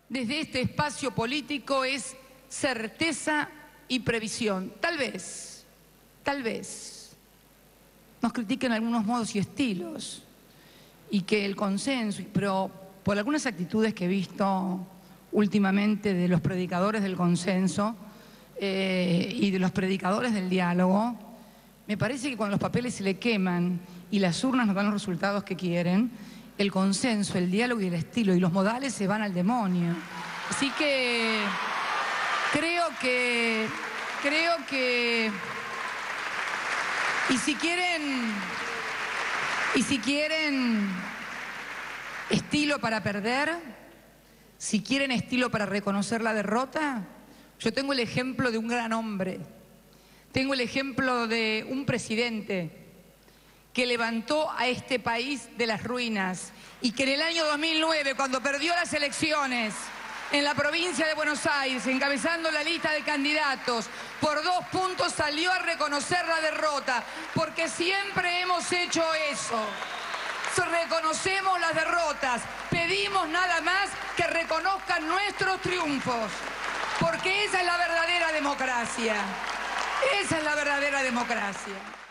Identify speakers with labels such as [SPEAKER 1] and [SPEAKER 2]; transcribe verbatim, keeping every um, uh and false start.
[SPEAKER 1] desde este espacio político es certeza y previsión. Tal vez, tal vez, nos critiquen algunos modos y estilos y que el consenso, pero por algunas actitudes que he visto últimamente de los predicadores del consenso eh, y de los predicadores del diálogo, me parece que cuando los papeles se le queman y las urnas no dan los resultados que quieren, el consenso, el diálogo y el estilo y los modales se van al demonio. Así que creo que, creo que, y si quieren, y si quieren estilo para perder, si quieren estilo para reconocer la derrota, yo tengo el ejemplo de un gran hombre, tengo el ejemplo de un presidente que levantó a este país de las ruinas y que en el año dos mil nueve, cuando perdió las elecciones en la provincia de Buenos Aires, encabezando la lista de candidatos, por dos puntos salió a reconocer la derrota, porque siempre hemos hecho eso. Reconocemos las derrotas, pedimos nada más que reconozcan nuestros triunfos, porque esa es la verdadera democracia. Esa es la verdadera democracia.